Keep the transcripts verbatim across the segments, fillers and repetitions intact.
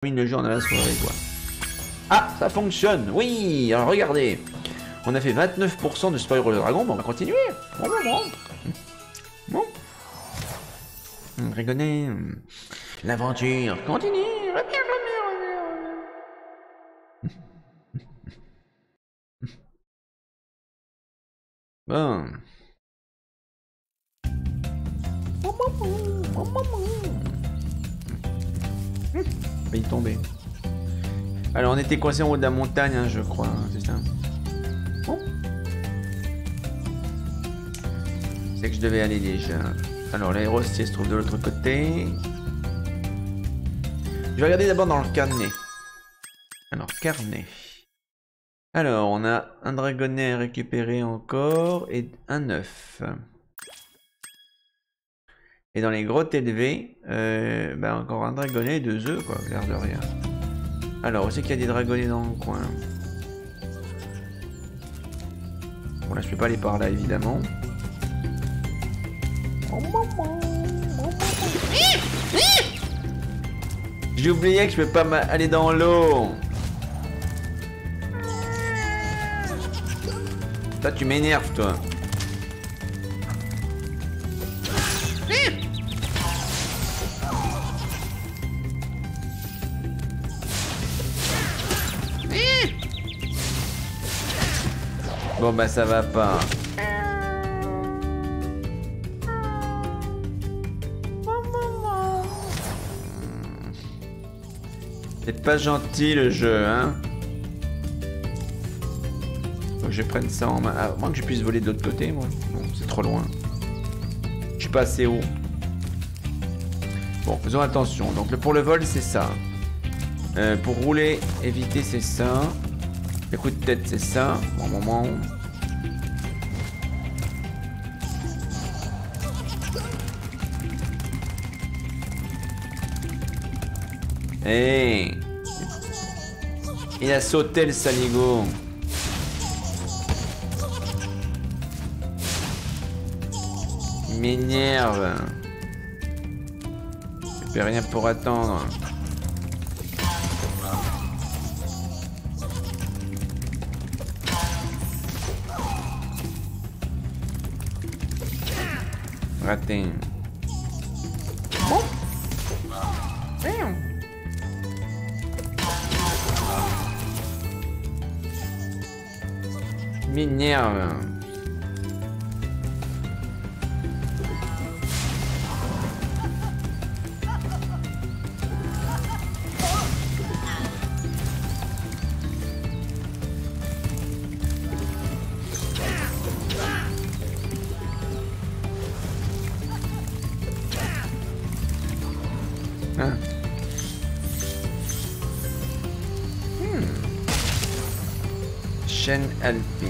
termine le jeu en la soirée, quoi. Ah, ça fonctionne. Oui, alors regardez. On a fait vingt-neuf pour cent de Super Hero Dragon, bon, on va continuer. Bon, bon, bon. Bon. Dragonnet. L'aventure continue. Bon. Il est tombé. Alors on était coincé en haut de la montagne, hein, je crois, hein, c'est ça. Bon. C'est que je devais aller déjà. Alors l'aérostier se trouve de l'autre côté. Je vais regarder d'abord dans le carnet. Alors carnet. Alors on a un dragonnet à récupérer encore et un œuf. Et dans les grottes élevées, euh, bah encore un dragonnet et deux œufs, quoi, l'air de rien. Alors, où c'est qu'il y a des dragonnets dans le coin? Bon, là, je peux pas aller par là, évidemment. J'ai oublié que je peux pas aller dans l'eau. Toi, tu m'énerves, toi. Bon bah ça va pas. C'est pas gentil le jeu, hein. Faut que je prenne ça en main. À moins que je puisse voler de l'autre côté, moi. Non, c'est trop loin. Je suis pas assez haut. Bon, faisons attention. Donc pour le vol, c'est ça. Euh, pour rouler, éviter, c'est ça. Les coups de tête, c'est ça. Bon moment. Hey, il a sauté le saligo. Il m'énerve. Je fais rien pour attendre. Raté. Bon. M'énerve. Ah. Hmm. Chaîne alpine.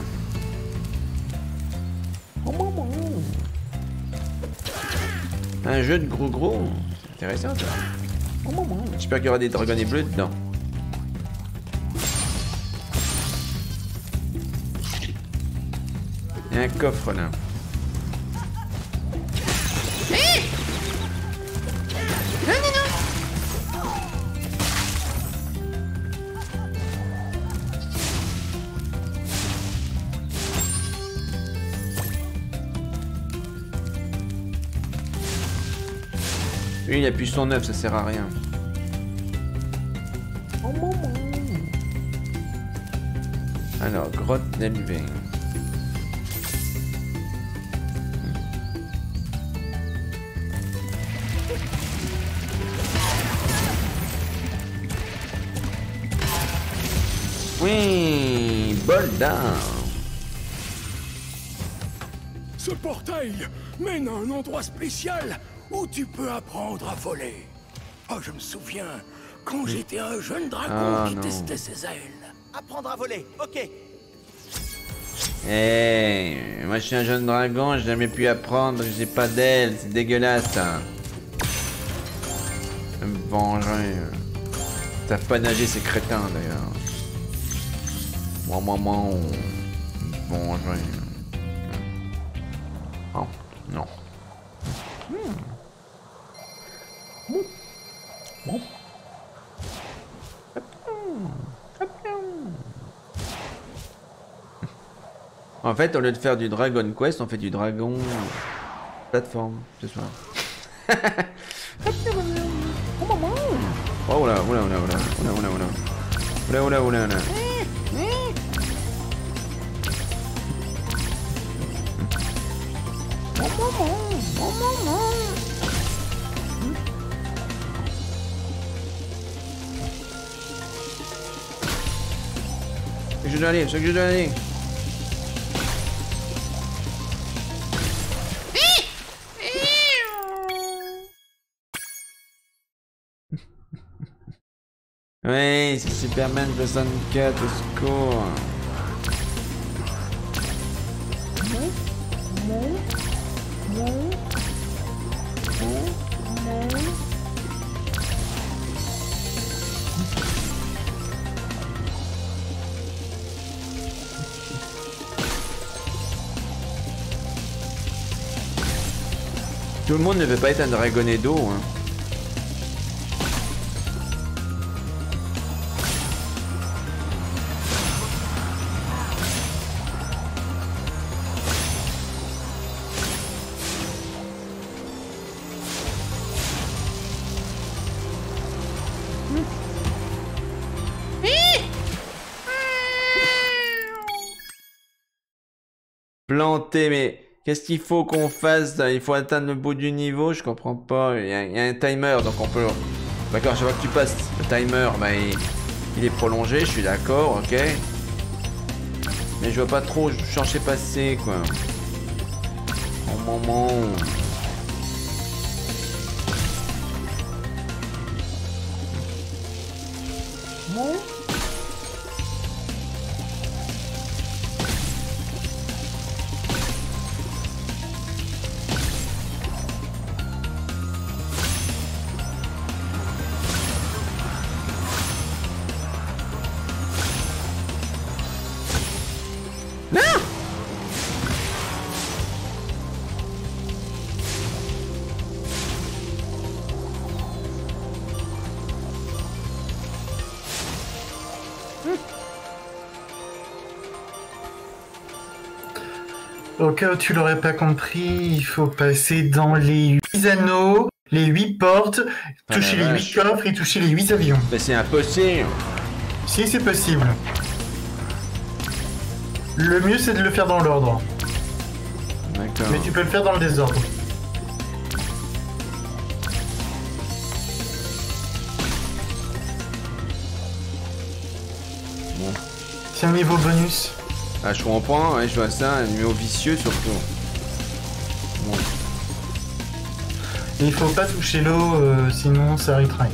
Un jeu de gros gros. C'est intéressant ça. J'espère qu'il y aura des dragonnets bleus dedans. Il y a un coffre là. Lui, il appuie son œuf, ça sert à rien. Alors, grotte élevée. Oui, bol down. Ce portail mène à un endroit spécial où tu peux apprendre à voler. Oh, je me souviens, quand j'étais un jeune dragon ah, qui non. testait ses ailes. Apprendre à voler, ok. Hey, moi je suis un jeune dragon, j'ai jamais pu apprendre, j'ai pas d'ailes, c'est dégueulasse ça. Je vais me venger. Ils savent pas nager ces crétins d'ailleurs. Moi, moi, moi, on... venger. Oh, non. Hmm. Bon. Bon. En fait, au lieu de faire du Dragon Quest, on fait du Dragon plateforme ce soir. Oh là, oula, oula, oula, oula, oula, oula, oula, oula, oula, oula. C'est que je dois aller, c'est que je dois aller. Oui, c'est Superman soixante-quatre au secours. Tout le monde ne veut pas être un Dragonedo, hein. Planté, mais qu'est-ce qu'il faut qu'on fasse? Il faut atteindre le bout du niveau, je comprends pas. Il y a, il y a un timer, donc on peut... D'accord, je vois que tu passes le timer, bah, il, il est prolongé, je suis d'accord, ok. Mais je vois pas trop changer passer, quoi. Au moment... Bon. Au cas où tu l'aurais pas compris, il faut passer dans les huit anneaux, les huit portes, Ah, toucher la les vache. huit coffres et toucher les huit avions. Mais c'est impossible. Si c'est possible. Le mieux c'est de le faire dans l'ordre. D'accord. Mais tu peux le faire dans le désordre. Bon. C'est un niveau bonus. Ah, je comprends, ouais, je vois ça, un numéro vicieux surtout. Bon. Et il faut pas toucher l'eau, euh, sinon ça retraille.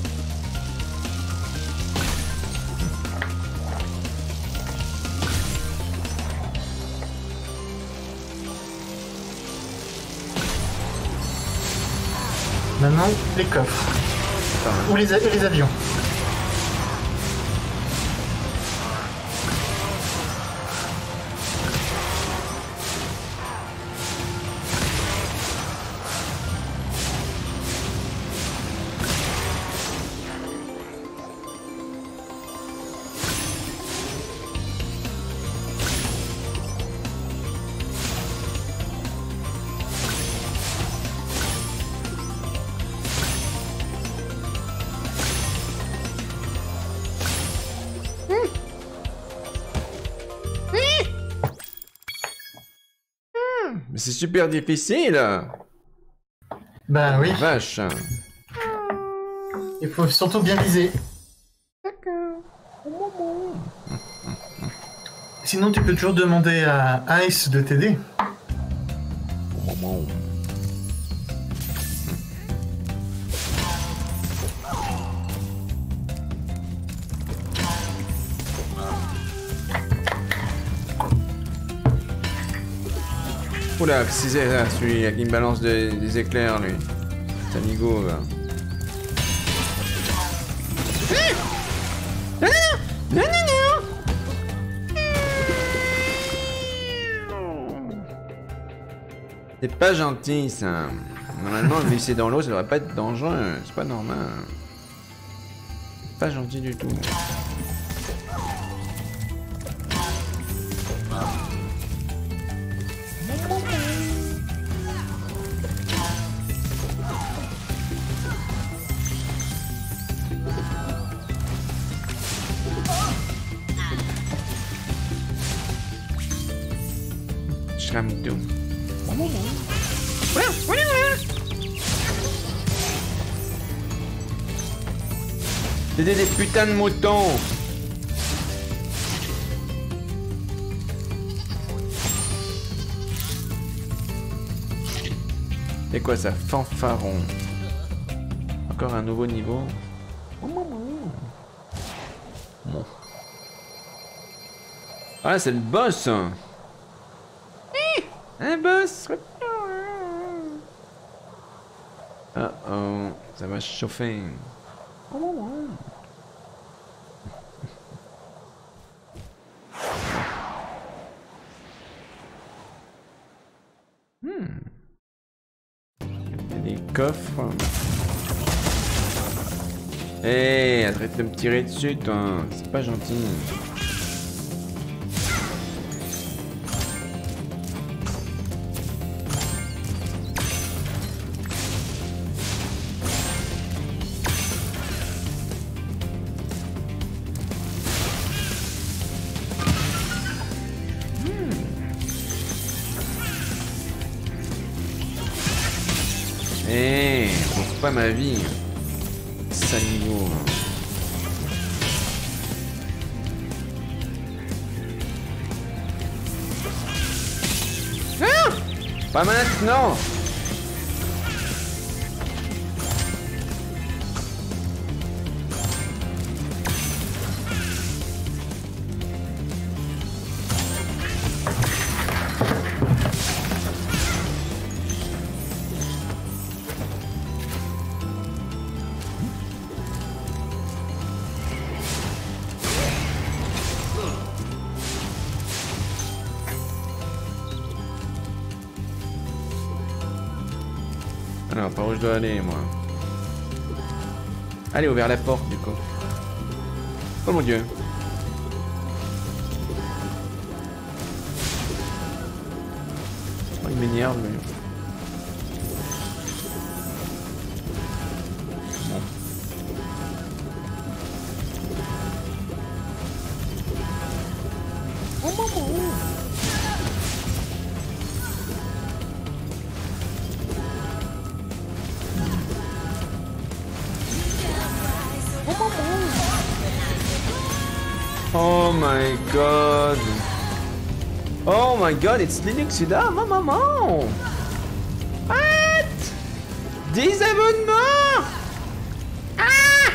Maintenant, les coffres. Ou les, a- et les avions. Mais c'est super difficile. Bah oui, Vache. il faut surtout bien viser. Sinon, tu peux toujours demander à Ice de t'aider. Oula, c'est ça, celui qui me balance des, des éclairs, lui. C'est amigo, va. Non, non, non, non, non. C'est pas gentil, ça. Normalement, vu que c'est dans l'eau, ça devrait pas être dangereux. C'est pas normal. Pas gentil du tout. je crame tout. C'était des putains de moutons. C'est quoi ça? Fanfaron. Encore un nouveau niveau. Bon. Ah, c'est le boss. Un boss. Oh oh, ça va chauffer. Hmm. Il y a des coffres. Eh, hey, arrête de me tirer dessus, toi. C'est pas gentil. Eh, hey, trouve pas ma vie. Niveau. Ah, pas maintenant. Alors, par où je dois aller, moi? Allez, ouvrir la porte, du coup. Oh mon dieu. Oh, il m'énerve, lui. Bon. Oh, maman. Oh my god. Oh my god, it's Linuxida, ma maman. What? dix abonnements. Ah.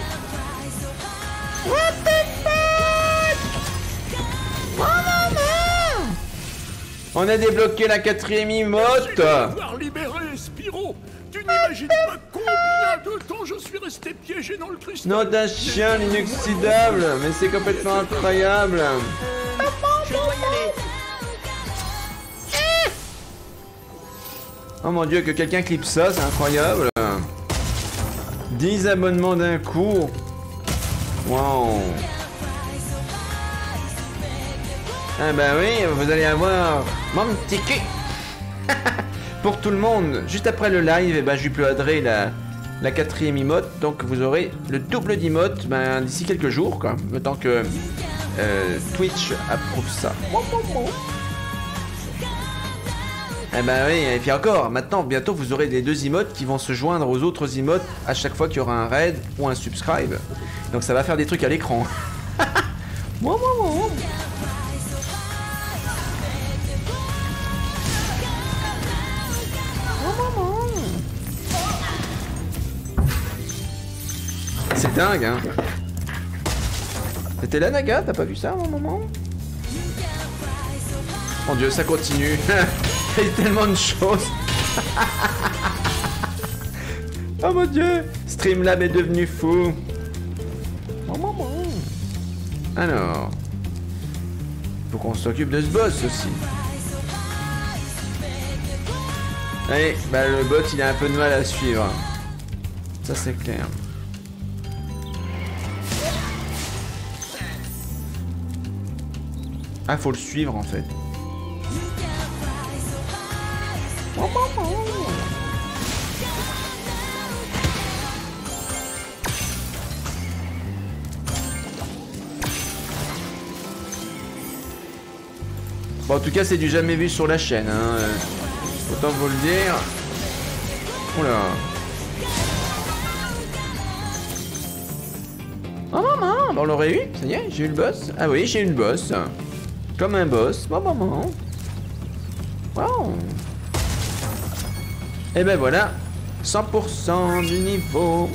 What the fuck? Oh maman. On a débloqué la quatrième emote. Pouvoir libérer Spyro. Tu n'imagines pas combien de temps je suis resté piégé dans le cristal. Non, d'un chien inoxydable, mais c'est complètement incroyable. Oh mon dieu, que quelqu'un clippe ça, c'est incroyable. dix abonnements d'un coup. Wow. Ah bah oui, vous allez avoir mon petit cul. Pour tout le monde, juste après le live, eh ben, je lui uploaderai la, la quatrième emote, donc vous aurez le double d'emote ben, d'ici quelques jours, quoi, le temps que euh, Twitch approuve ça. Eh ben oui, et puis encore, maintenant, bientôt vous aurez les deux emotes qui vont se joindre aux autres emotes à chaque fois qu'il y aura un raid ou un subscribe. Donc ça va faire des trucs à l'écran. C'est dingue, hein. C'était là, Naga? T'as pas vu ça, mon moment? Mon dieu, ça continue. Il y a tellement de choses. Oh mon dieu, Streamlab est devenu fou. Alors, faut qu'on s'occupe de ce boss aussi. Allez, bah le bot il a un peu de mal à suivre. Ça c'est clair. Ah, faut le suivre en fait. Bon, en tout cas, c'est du jamais vu sur la chaîne, hein. Autant vous le dire. Oula. Oh maman, on l'aurait eu. Ça y est, j'ai eu le boss. Ah oui, j'ai eu le boss. Comme un boss. Bon maman. Wow. Et ben voilà. cent pour cent du niveau.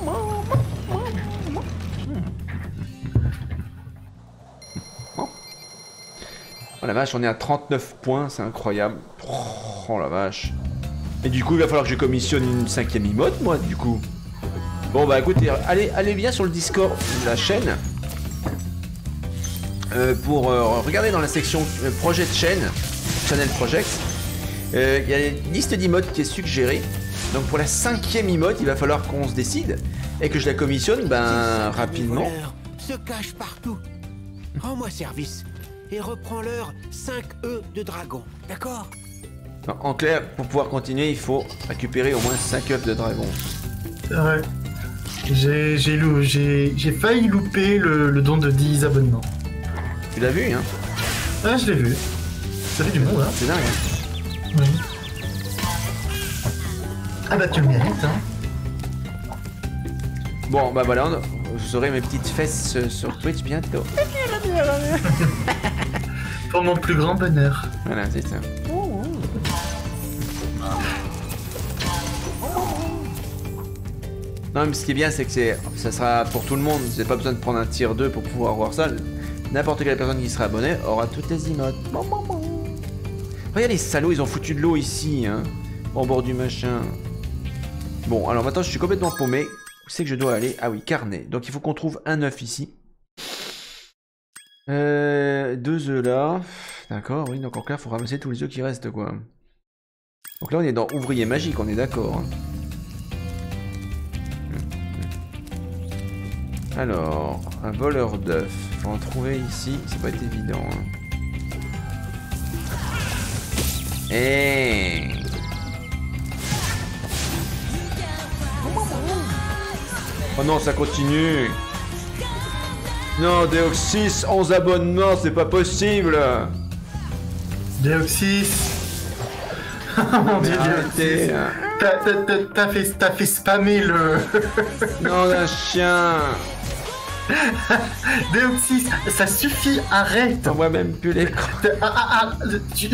Oh la vache, on est à trente-neuf points, c'est incroyable. Oh la vache. Et du coup, il va falloir que je commissionne une cinquième emote, moi, du coup. Bon, bah écoutez, allez, allez bien sur le Discord de la chaîne. Euh, pour euh, regarder dans la section euh, projet de chaîne, Channel Projects. Il euh, y a une liste d'emotes qui est suggérée. Donc pour la cinquième emote, il va falloir qu'on se décide. Et que je la commissionne, ben, rapidement. Se cache partout. Rends-moi service. Et reprends-leur cinq œufs de dragon, d'accord? En clair, pour pouvoir continuer, il faut récupérer au moins cinq œufs de dragon. C'est vrai. J'ai j'ai lou- j'ai- j'ai failli louper le, le don de dix abonnements. Tu l'as vu, hein? Ah, je l'ai vu. Ça fait du monde, hein? C'est dingue, hein? Oui. Ah bah tu le mérites, hein? Bon, bah voilà, on- vous aurez mes petites fesses euh, sur Twitch bientôt. Pour mon plus grand bonheur. Voilà, c'est ça. Non, mais ce qui est bien, c'est que c'est, ça sera pour tout le monde. Vous n'avez pas besoin de prendre un tier deux pour pouvoir voir ça. N'importe quelle personne qui sera abonnée aura toutes les emotes. Regarde les salauds, ils ont foutu de l'eau ici, hein, au bord du machin. Bon, alors maintenant, je suis complètement paumé. Où c'est que je dois aller? Ah oui, carnet. Donc, il faut qu'on trouve un œuf ici. Euh, deux œufs là. D'accord, oui, donc en clair, il faut ramasser tous les œufs qui restent, quoi. Donc là, on est dans ouvrier magique, on est d'accord. Hein. Alors, un voleur d'œufs. Faut en trouver ici, ça va être évident. Hein. Et... Oh non, ça continue. Non, Deoxys, onze abonnements, c'est pas possible. Deoxys. Mon dieu, arrêtez, Deoxys. hein. T'as- t'as- t'as- T'as fait, t'as fait spammer le... Non, un chien. Deoxys, ça suffit, arrête. On voit même plus l'écran. Ah, ah, ah, tu...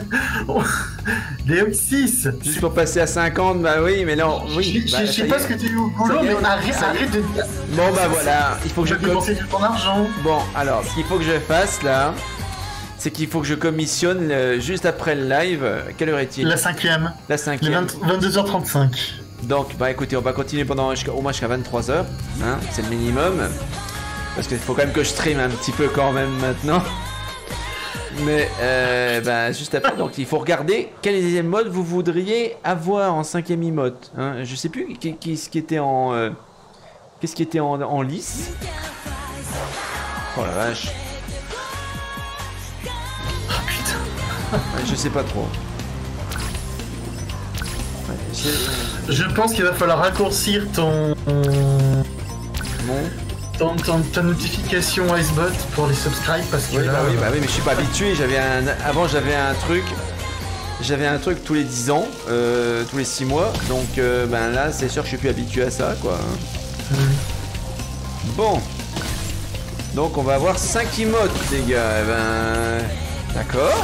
Deoxys. Juste pour passer à cinquante, bah oui, mais non, oui. Je bah, je sais ça y pas est. ce que tu dis au boulot, Ça y est, mais on- arrête, ça y est. arrête de... Bon bah voilà, il faut que je Je com- dépenser du ton argent. Bon, alors, ce qu'il faut que je fasse là, c'est qu'il faut que je commissionne le- juste après le live. Quelle heure est-il? La cinquième. La Les cinquième. vingt-deux heures trente-cinq. Donc, bah écoutez, on va continuer pendant jusqu'à- au moins jusqu'à vingt-trois heures. Hein, c'est le minimum. Parce qu'il faut quand même que je stream un petit peu quand même maintenant. Mais, euh, bah, juste après, donc il faut regarder quels emotes vous voudriez avoir en cinquième emote. Hein, je sais plus qui, qui, ce qui était en... euh, Qu'est-ce qui était en, en lice. Oh la vache. Oh putain. Ouais, je sais pas trop. Ouais, j'ai- Je pense qu'il va falloir raccourcir ton... Bon. ton, ton- ta notification Icebot pour les subscribes parce que Oui, là... bah oui, bah oui, mais je suis pas habitué. J'avais un, avant j'avais un truc, j'avais un truc tous les dix ans, euh, tous les six mois. Donc euh, ben là, c'est sûr que je suis plus habitué à ça, quoi. euh, Bon, donc on va avoir cinq emotes, les gars. Eh ben, d'accord,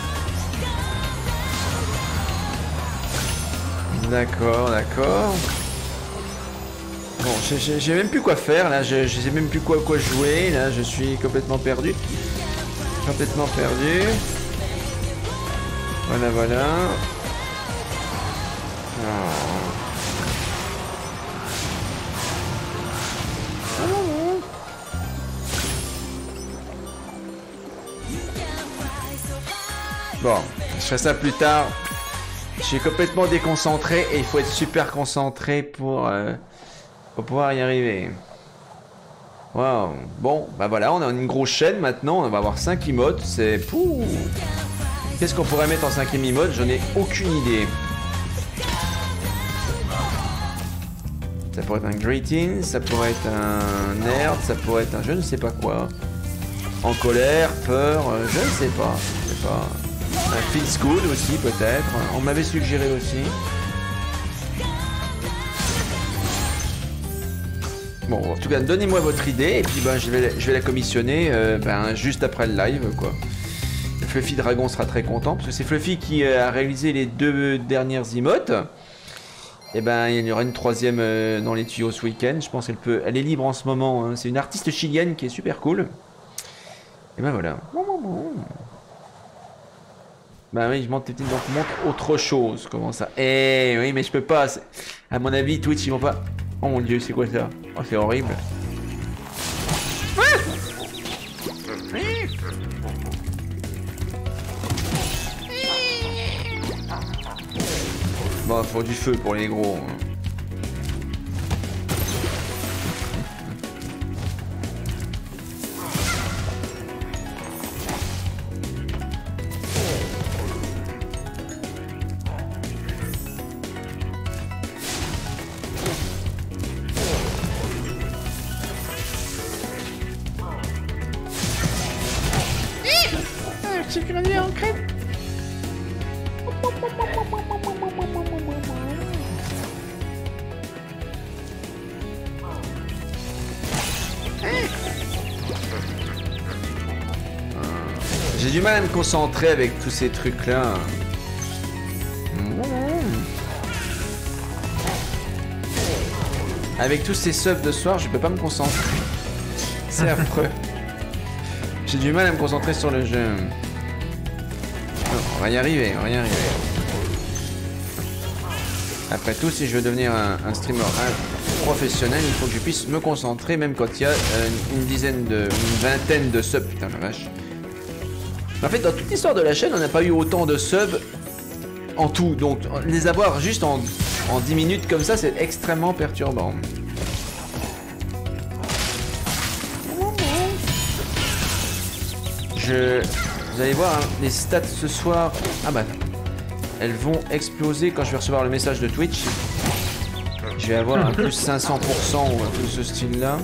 d'accord, d'accord. Bon, j'ai- j'ai j'ai même plus quoi faire là. Je, je sais même plus quoi quoi jouer. Là, je suis complètement perdu. Complètement perdu. Voilà, voilà. Oh. Bon, je ferai ça plus tard. Je suis complètement déconcentré et il faut être super concentré pour, euh, pour pouvoir y arriver. Waouh. Bon, bah voilà, on a une grosse chaîne maintenant. On va avoir cinq emotes. C'est... Pouh. Qu'est-ce qu'on pourrait mettre en cinquième emote? J'en ai aucune idée. Ça pourrait être un greeting, ça pourrait être un nerd, ça pourrait être un je ne sais pas quoi. En colère, peur, euh, je ne sais pas. Je sais pas. Un feels good aussi peut-être. On m'avait suggéré aussi. Bon, en tout cas, donnez-moi votre idée et puis ben, je, vais, je vais la commissionner euh, ben, juste après le live, quoi. Fluffy Dragon sera très content parce que c'est Fluffy qui a réalisé les deux dernières emotes. Et ben, il y aura une troisième euh, dans les tuyaux ce week-end. Je pense qu'elle peut, elle est libre en ce moment. Hein. C'est une artiste chilienne qui est super cool. Et ben voilà. Ben oui, je monte, donc montre autre chose. Comment ça? Eh oui, mais je peux pas. À mon avis, Twitch ils vont pas. Oh mon dieu, c'est quoi ça? Oh, c'est horrible. Bon, faut du feu pour les gros. J'ai grandi en crêpe. J'ai du mal à me concentrer avec tous ces trucs là. Avec tous ces subs de soir, je peux pas me concentrer. C'est affreux. J'ai du mal à me concentrer sur le jeu. Non, on va y arriver, on va y arriver. Après tout, si je veux devenir un, un streamer un, professionnel, il faut que je puisse me concentrer, même quand il y a euh, une dizaine de, une vingtaine de subs. Putain la vache. En fait, dans toute l'histoire de la chaîne, on n'a pas eu autant de subs en tout. Donc, les avoir juste en, en dix minutes comme ça, c'est extrêmement perturbant. Je... Vous allez voir, hein, les stats ce soir... Ah bah... Elles vont exploser quand je vais recevoir le message de Twitch. Je vais avoir un plus cinq cents pour cent ou un truc de ce style-là.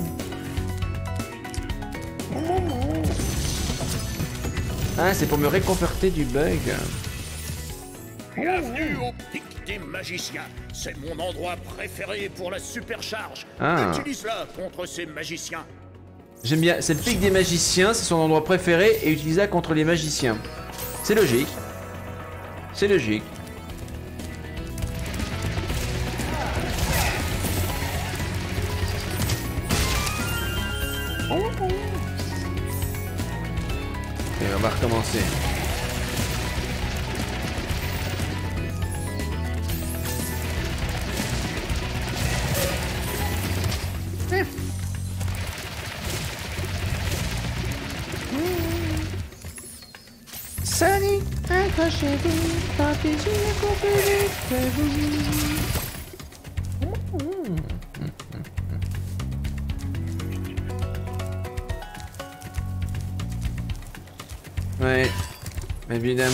Ah, c'est pour me réconforter du bug. Bienvenue au pic des magiciens. C'est mon endroit préféré pour la supercharge. Ah. Utilise-la contre ces magiciens. J'aime bien. C'est le pic des magiciens, c'est son endroit préféré et utilisable contre les magiciens. C'est logique. C'est logique. Et on va recommencer. Sonic, accrochez-vous, partez sur le complet de vous. Ouais, évidemment.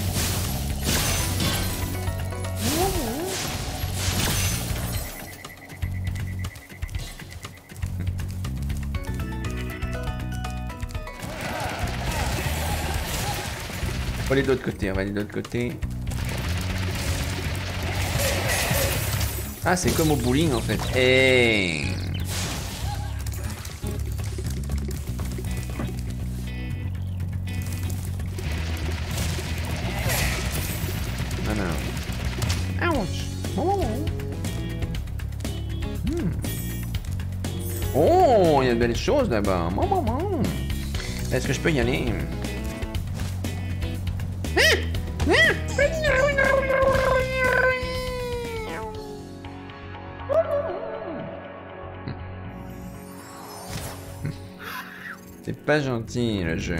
On va aller de l'autre côté, on va aller de l'autre côté. Ah, c'est comme au bowling en fait. Hey. Oh, il y a de belles choses là-bas. Est-ce que je peux y aller? C'est pas gentil le jeu.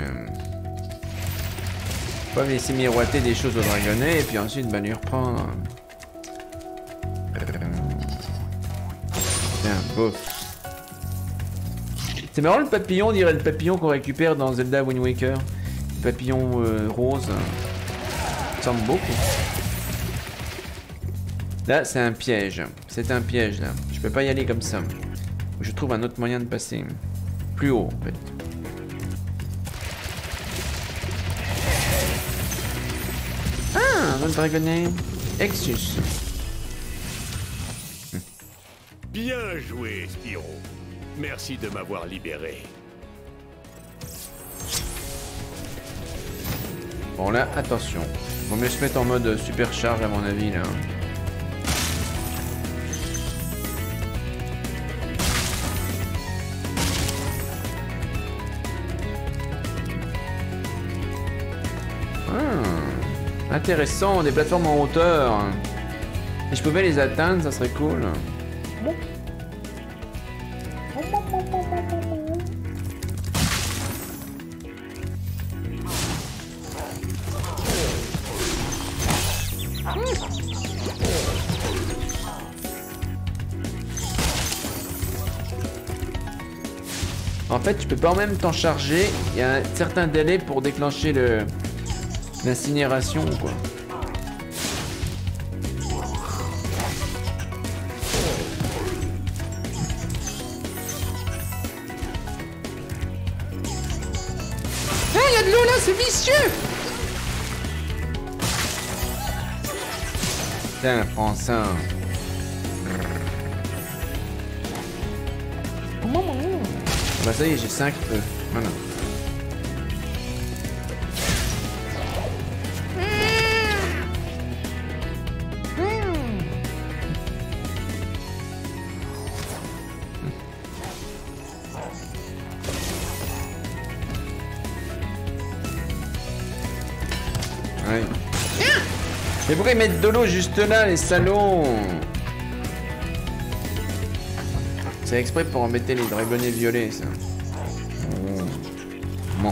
Faut pas me laisser miroiter des choses au dragonnet et puis ensuite bah, lui reprendre. Tiens, bof. C'est marrant le papillon, on dirait le papillon qu'on récupère dans Zelda Wind Waker. Le papillon euh, rose. Ça ressemble beaucoup. Là, c'est un piège. C'est un piège là. Je peux pas y aller comme ça. Je trouve un autre moyen de passer. Plus haut en fait. un autre dragonnet. Exus. Bien joué, Spyro. Merci de m'avoir libéré. Bon là, attention. Vaut mieux se mettre en mode super charge à mon avis là. Ah, intéressant, des plateformes en hauteur. Si je pouvais les atteindre, ça serait cool. En fait, tu peux pas en même temps charger. Il y a un certain délai pour déclencher le l'incinération, quoi. Ah, il y a de l'eau là, c'est vicieux. Tiens, prends ça. Bah ça y est, j'ai cinq feux. Voilà. Ouais. Mais pourquoi ils mettent de l'eau juste là, les salauds? C'est exprès pour embêter les dragonnets violets, ça. Oh. Bon.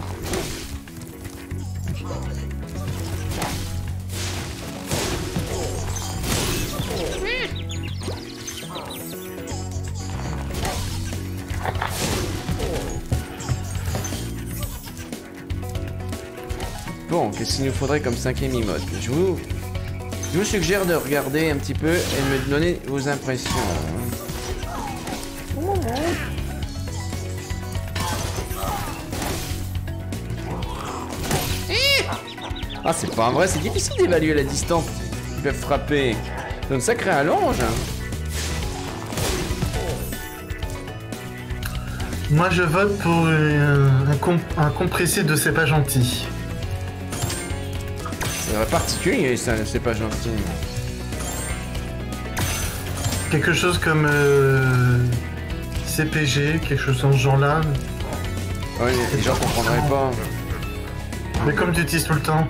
Bon, qu'est-ce qu'il nous faudrait comme cinquième emote? Je vous, je vous suggère de regarder un petit peu et de me donner vos impressions. Ah, c'est pas vrai, c'est difficile d'évaluer la distance qu'ils peuvent frapper. C'est une sacrée allonge. Moi, je vote pour euh, un, comp un compressé de C'est pas gentil. C'est particulier, ça, c'est pas gentil. Quelque chose comme euh, C P G, quelque chose dans ce genre-là. Oui, les gens comprendraient pas. Mais comme tu utilises tout le temps.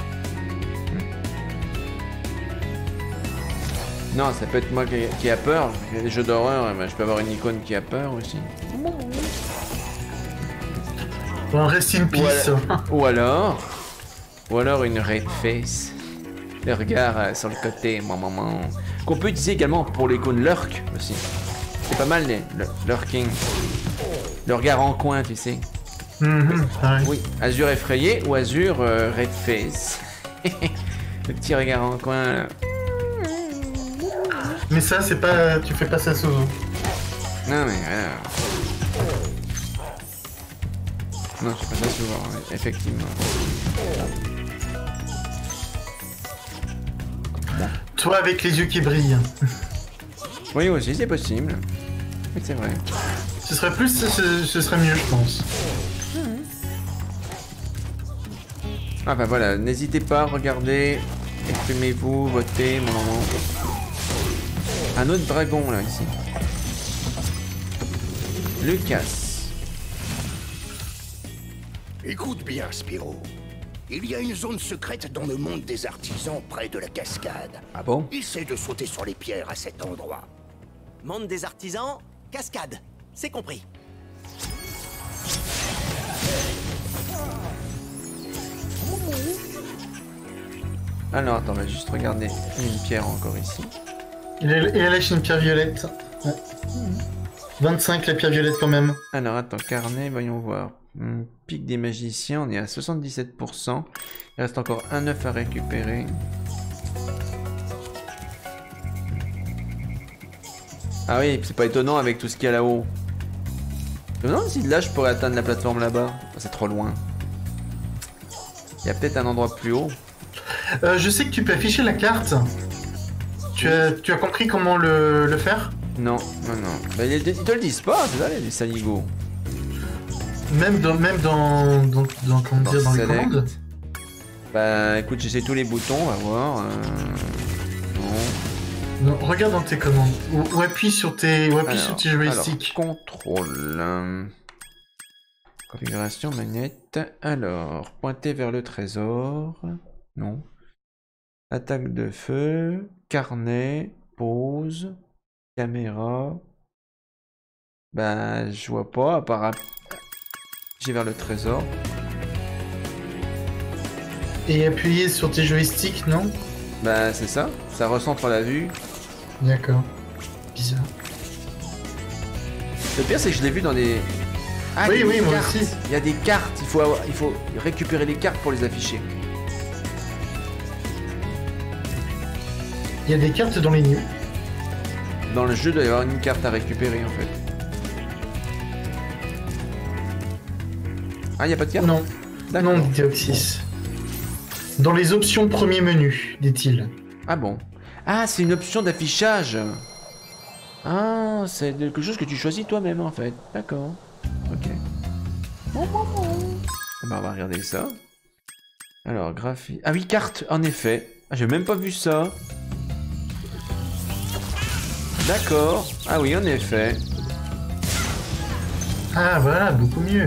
Non, ça peut être moi qui, qui a peur. Il y a des jeux d'horreur, ben, je peux avoir une icône qui a peur aussi. Bon, rest in peace. Ou alors... Ou alors une red face. Le regard euh, sur le côté, maman, maman. Qu'on peut utiliser également pour l'icône lurk aussi. C'est pas mal les le, lurking. Le regard en coin, tu sais. Mm-hmm, ouais. Oui, azur effrayé ou azur euh, red face. Le petit regard en coin là. Mais ça, c'est pas. Tu fais pas ça souvent. Non mais voilà. Non, je fais pas ça souvent, oui, effectivement. Bon. Toi avec les yeux qui brillent. Oui aussi, c'est possible. Oui, c'est vrai. Ce serait plus, ce, ce serait mieux, je pense. Ah bah voilà, n'hésitez pas, regardez, exprimez-vous, votez, mon moment. Un autre dragon là, ici. Lucas. Écoute bien, Spyro. Il y a une zone secrète dans le monde des artisans près de la cascade. Ah bon? Essaie de sauter sur les pierres à cet endroit. Monde des artisans, cascade. C'est compris. Alors attends, on va juste regarder une pierre encore ici. Et elle lâche une pierre violette. Ouais. vingt-cinq la pierre violette quand même. Alors attends, carnet, voyons voir. Hum, pic des magiciens, on est à soixante-dix-sept pour cent. Il reste encore un œuf à récupérer. Ah oui, c'est pas étonnant avec tout ce qu'il y a là-haut. Je me demande si là je pourrais atteindre la plateforme là-bas. C'est trop loin. Il y a peut-être un endroit plus haut. Euh, je sais que tu peux afficher la carte. Tu as, tu as compris comment le, le faire? Non, non, non. Bah, ils, ils te le disent pas, c'est ça, les saligots. Même dans, même dans, dans, dans, comment Dans dire, dans les Select. commandes? Bah écoute, j'essaie tous les boutons, on va voir. Euh... Non. Non, regarde dans tes commandes. Ou, ou appuie sur tes, ou appuie Alors, sur tes joysticks. alors, contrôle. euh, Configuration manette. Alors, pointer vers le trésor. Non. Attaque de feu. Carnet. Pause. Caméra. Bah, je vois pas, à part... J'ai vers le trésor. Et appuyer sur tes joysticks, non? Bah, c'est ça. Ça recentre la vue. D'accord. Bizarre. Le pire, c'est que je l'ai vu dans des... Ah, Oui, il y a oui, des moi cartes. aussi. Il y a des cartes. Il faut, avoir... il faut récupérer les cartes pour les afficher. Il y a des cartes dans les menus. Dans le jeu, il doit y avoir une carte à récupérer, en fait. Ah, il n'y a pas de carte? Non. D'accord. Non, dit Deoxys. Dans les options premier menu, dit-il. Ah bon. Ah, c'est une option d'affichage. Ah, c'est quelque chose que tu choisis toi-même, en fait. D'accord. Ok. Bon, bon, bon. Eh ben, on va regarder ça. Alors, graphique... Ah oui, carte, en effet. Ah, j'ai même pas vu ça. D'accord. Ah oui, en effet. Ah voilà, beaucoup mieux.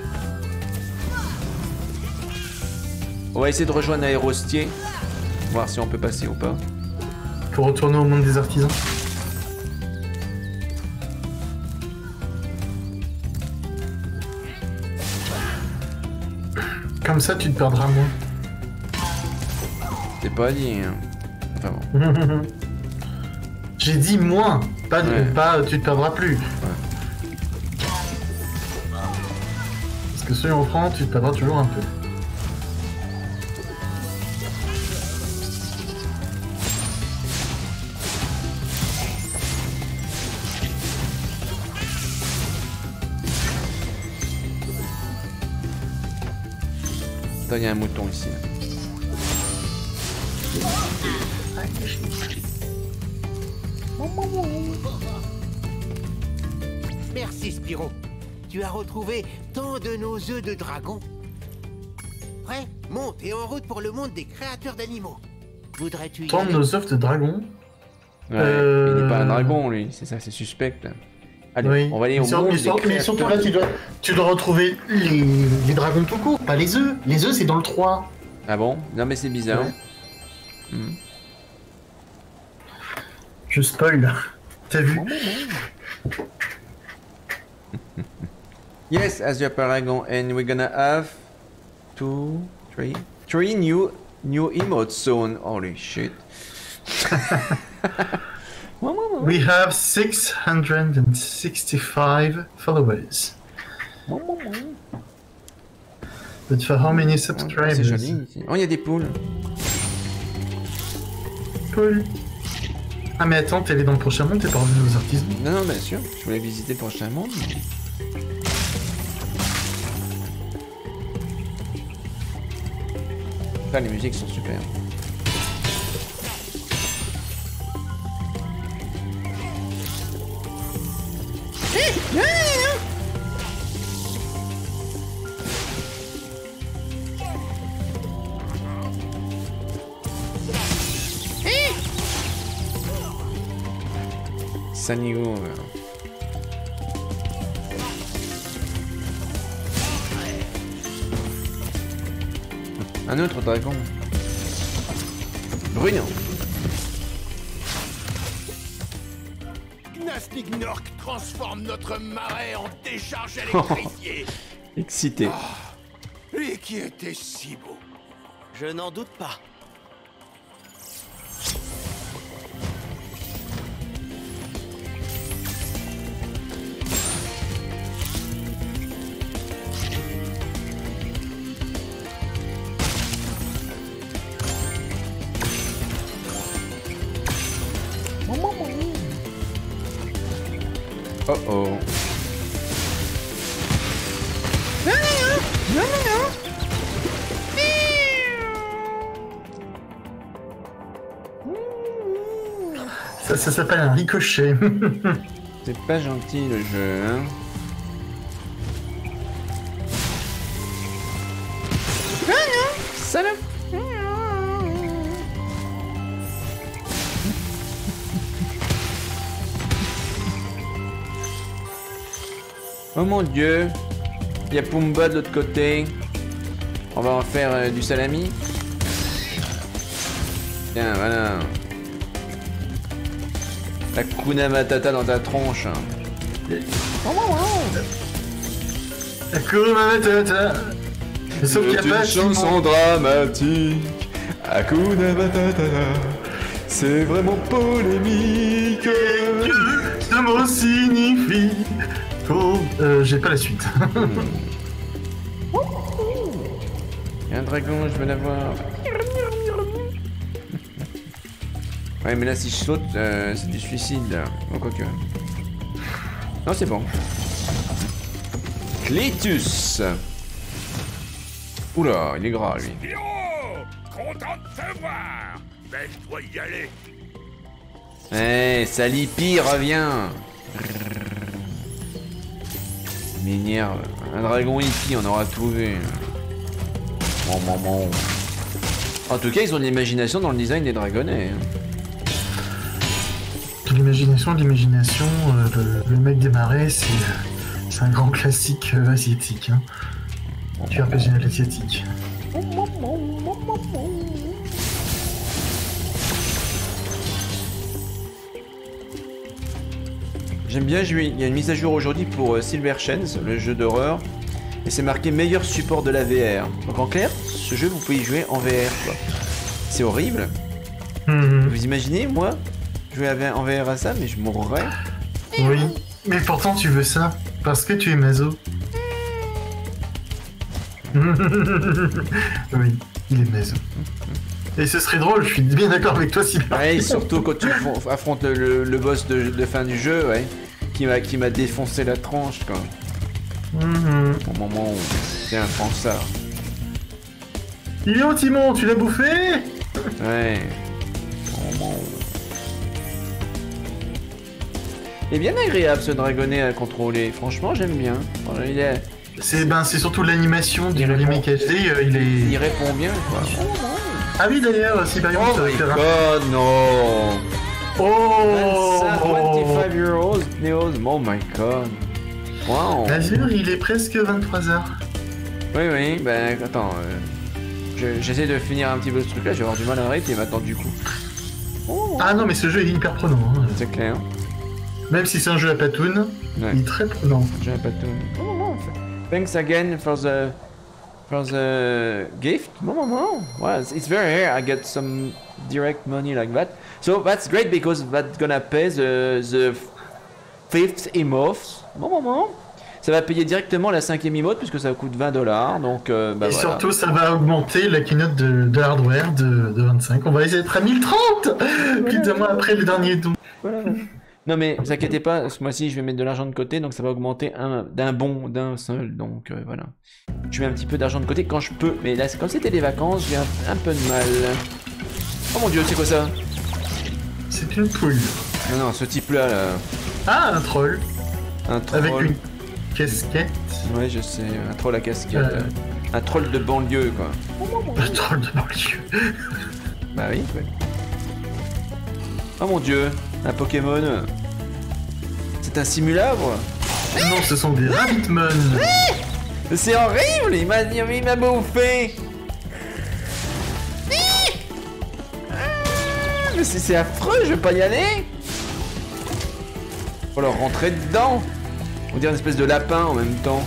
On va essayer de rejoindre Aérostier. Voir si on peut passer ou pas. Pour retourner au monde des artisans. Comme ça, tu te perdras moins. C'est pas dit, hein. Enfin bon. J'ai dit moins, pas, de- Ouais. pas tu te perdras plus. Parce que soyons francs, tu te perdras toujours un peu. Attends, il y a un mouton ici. Là. Merci Spyro. Tu as retrouvé tant de nos œufs de dragon. Prêt? Monte et en route pour le monde des créateurs d'animaux. Voudrais-tu y Tant aller? nos œufs de dragon. Ouais, Euh, il n'est pas un dragon, lui. C'est ça, c'est suspect. Là. Allez, Oui. on va aller au mais, sur- monde mais des sur- mais surtout là, créateurs. tu dois, tu dois retrouver les, les dragons tout court, pas les œufs. Les œufs, c'est dans le trois. Ah bon? Non, mais c'est bizarre. Ouais. Hmm. Je spoil. T'as vu? Yes, as your paragon, and we're gonna have two, three, three new new emotes soon. Holy shit! We have six hundred sixty-five followers. But for how many Oh, subscribers? c'est joli ici. Oh, il y a des poules. Cool. Ah mais attends, t'es allé dans le prochain monde, t'es pas revenu aux artisans. Non, non, bien sûr. Je voulais visiter le prochain monde. mais- Là, les musiques sont super. Sanyo. euh. Un autre dragon. Bruno. Gnastignork transforme notre marais en décharge électrifiée. Excité. Lui qui était si beau. Je n'en doute pas. Oh oh. Ça, ça s'appelle un ricochet. C'est pas gentil le jeu, hein. Salut. Oh mon dieu. Il y a Pumba de l'autre côté. On va en faire euh, du salami. Tiens, voilà. La Kuna Matata dans ta tronche. Hakuna Matata. Sauf qu'il n'y a C'est pas une chanson dramatique. Hakuna Matata. C'est vraiment polémique. que ce mot signifie. Oh, euh, j'ai pas la suite. Il y a un dragon, je veux l'avoir. Ouais, mais là, si je saute, euh, c'est du suicide. Là. Oh, quoique. Non, c'est bon. Cletus. Oula, il est gras, lui. Spiro, content de te voir. Mais je dois y aller. Eh, Salipi, reviens. M'énerve. Un dragon hippie, on aura tout vu. Bon, bon, bon. En tout cas, ils ont de l'imagination dans le design des dragonnets. De l'imagination, de l'imagination, euh, le, le mec des marais, c'est c'est un grand classique euh, asiatique. Hein. Du R P G asiatique. J'aime bien jouer. Il y a une mise à jour aujourd'hui pour euh, Silver Chains, le jeu d'horreur. Et c'est marqué meilleur support de la V R. Donc en clair, ce jeu, vous pouvez y jouer en V R, quoi. C'est horrible. Mhm. Vous imaginez, moi, jouer en V R à ça, mais je mourrais. Oui, mais pourtant tu veux ça, parce que tu es maso. Oui, il est maso. Et ce serait drôle, je suis bien d'accord avec toi, Sylvain. Ouais, surtout quand tu affrontes le, le, le boss de, de fin du jeu, ouais, qui m'a qui m'a défoncé la tranche, quoi. Mhm. Au moment où... Tiens, prends ça. Il est où, Timon? Tu l'as bouffé? Ouais. Au moment où... Il est bien agréable ce dragonnet à contrôler. Franchement, j'aime bien. Il, est... C'est ben, c'est surtout l'animation du Il répond. remake H D, euh, il est... il répond bien, quoi. Ah oui, d'ailleurs, Sylvain, Oh my god, no! Oh vingt-cinq year old Neos, oh my god. Wow. Azure, il est presque vingt-trois heures. Oui, oui, ben attends. Euh, je- J'essaie de finir un petit peu ce truc là, je vais avoir du mal à arrêter maintenant du coup. Oh, Ah non, mais ce jeu est hyper prenant. Hein. c'est clair. Même si c'est un jeu à patoun, Ouais. il est très prenant. J'ai un patou. Oh, non, thanks again for the for the gift. No, no, no. Well, it's, it's very rare I get some direct money like that. So that's great because that's gonna pay the the fifth emote. Non, non, non. Ça va payer directement la cinquième emote puisque ça coûte vingt dollars. Donc, euh, bah Et voilà. surtout, ça va augmenter la keynote de, de hardware de, de vingt-cinq. On va essayer d'être à mille trente plus d'un mois après le dernier don. Voilà. Non mais, vous inquiétez pas, ce mois-ci je vais mettre de l'argent de côté, donc ça va augmenter un d'un bon, d'un seul, donc euh, voilà. Je mets un petit peu d'argent de côté quand je peux, mais là, c'est comme c'était les vacances, j'ai un, un peu de mal. Oh mon dieu, c'est quoi ça? C'est une poule. Non, non, ce type-là, là, Ah, un troll. un troll. Avec une casquette. Ouais, je sais, un troll à casquette. Euh. euh, Un troll de banlieue, quoi. Un troll de banlieue. Bah oui, ouais. Oh mon dieu, un Pokémon. C'est un simulacre. Non, ce sont des Rabbitmon. C'est horrible, il m'a il m'a bouffé. Mais c'est c'est affreux, je veux pas y aller. Faut leur rentrer dedans. On dirait une espèce de lapin en même temps.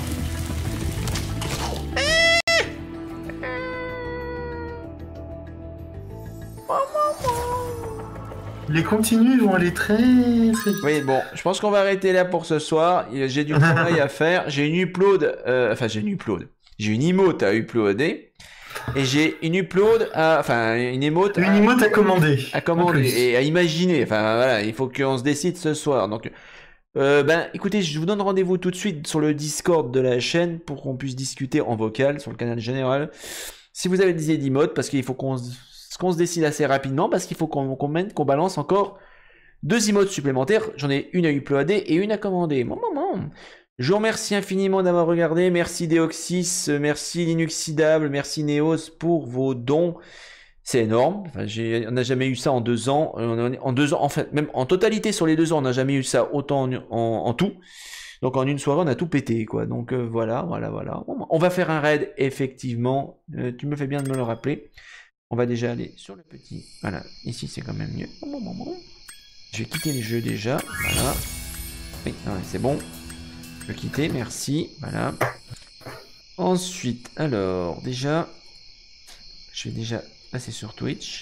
Les continus vont aller très très vite. Oui, bon, je pense qu'on va arrêter là pour ce soir. J'ai du travail à faire. J'ai une upload, euh, enfin j'ai une upload. J'ai une emote à uploader. Et j'ai une upload à, enfin une emote Une à, emote à commander. à En commander plus. et à imaginer. Enfin voilà, il faut qu'on se décide ce soir. Donc, euh, ben écoutez, je vous donne rendez-vous tout de suite sur le Discord de la chaîne pour qu'on puisse discuter en vocal sur le canal général. Si vous avez des idées d'emotes, parce qu'il faut qu'on se qu'on se décide assez rapidement parce qu'il faut qu'on qu'on mène, qu'on balance encore deux emotes supplémentaires. J'en ai une à uploader et une à commander. Bon, bon, bon. Je vous remercie infiniment d'avoir regardé. Merci Deoxys, merci Linuxidable, merci Neos pour vos dons. C'est énorme. Enfin, j'ai, on n'a jamais eu ça en deux ans. En deux ans, en fait, même en totalité sur les deux ans, on n'a jamais eu ça autant en, en, en tout. Donc en une soirée, on a tout pété, quoi. Donc euh, voilà, voilà, voilà. On va faire un raid, effectivement. Euh, tu me fais bien de me le rappeler. On va déjà aller sur le petit. Voilà, ici c'est quand même mieux. Je vais quitter les jeux déjà. Voilà. Oui, c'est bon. Je vais quitter, merci. Voilà. Ensuite, alors, déjà, je vais déjà passer sur Twitch.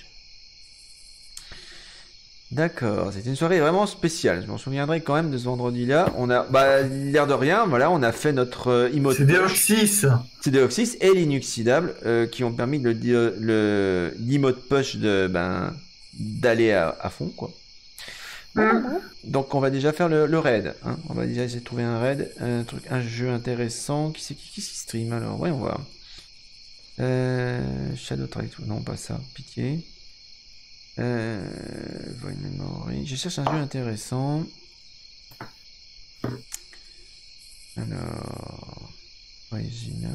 D'accord, c'était une soirée vraiment spéciale. Je m'en souviendrai quand même de ce vendredi-là. On a, bah, l'air de rien, voilà, on a fait notre euh, emote. C'est Deoxys. C'est Deoxys et Linuxidable euh, qui ont permis de le, le l'emote push de, ben, d'aller à, à fond, quoi. Mmh. Donc on va déjà faire le, le raid. Hein. On va déjà essayer de trouver un raid, un truc, un jeu intéressant. Qui c'est qui, qui stream alors? Ouais, on va. Euh, Shadow Track, non pas ça, pitié. Euh, Void Memory. Je cherche un jeu intéressant. Alors, Regina.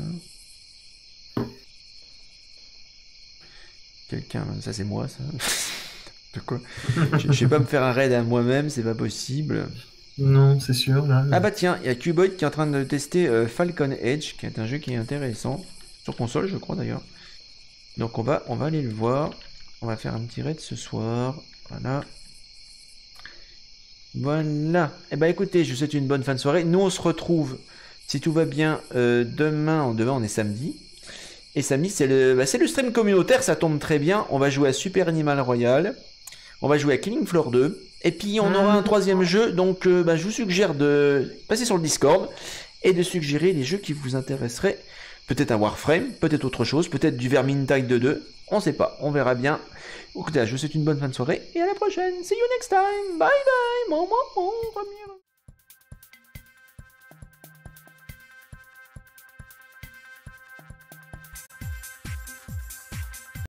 Quelqu'un, ça c'est moi, ça. De quoi? Je ne vais pas me faire un raid à moi-même, c'est pas possible. Non, c'est sûr. Là, ah bah tiens, il y a Cuboid qui est en train de tester euh, Falcon Edge, qui est un jeu qui est intéressant. Sur console, je crois d'ailleurs. Donc on va, on va aller le voir. On va faire un petit raid ce soir. Voilà. Voilà. Et eh bah écoutez, je vous souhaite une bonne fin de soirée. Nous on se retrouve, si tout va bien, euh, demain. Demain on est samedi. Et samedi c'est le, bah, c'est le stream communautaire, ça tombe très bien. On va jouer à Super Animal Royale. On va jouer à Killing Floor deux. Et puis on aura un troisième jeu. Donc euh, bah, je vous suggère de passer sur le Discord et de suggérer les jeux qui vous intéresseraient. Peut-être un Warframe, peut-être autre chose, peut-être du Vermintide deux. On sait pas, on verra bien. Écoutez, je vous souhaite une bonne fin de soirée et à la prochaine. See you next time. Bye bye. Maman, maman,